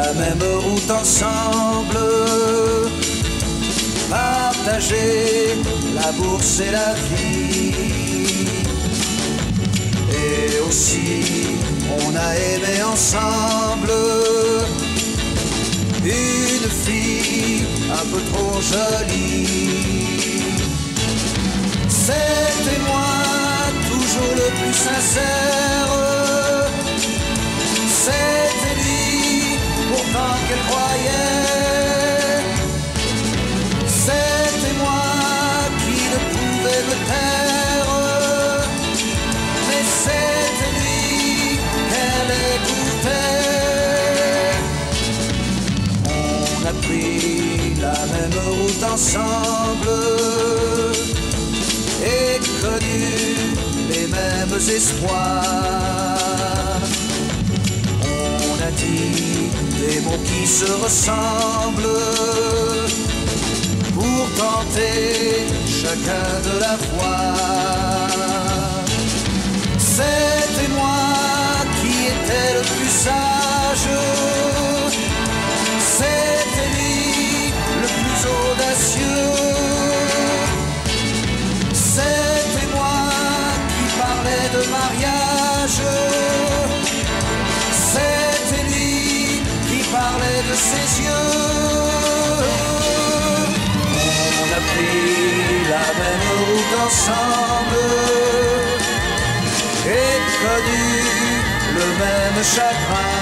la même route ensemble, partager la bourse et la vie. Et aussi, on a aimé ensemble une fille un peu trop jolie. C'était moi, toujours le plus sincère. C'était lui, pourtant qu'elle croyait. C'était moi qui ne pouvais me taire. Mais c'était lui qu'elle écoutait. On a pris la même route ensemble et connu les mêmes espoirs. On a dit des mots qui se ressemblent pour tenter chacun de la fois. C'était moi qui étais le plus sage. C'était lui le plus audacieux. C'était moi qui parlais de mariage. C'était lui qui parlait de ses yeux. On a pris la même route ensemble et connu le même chagrin.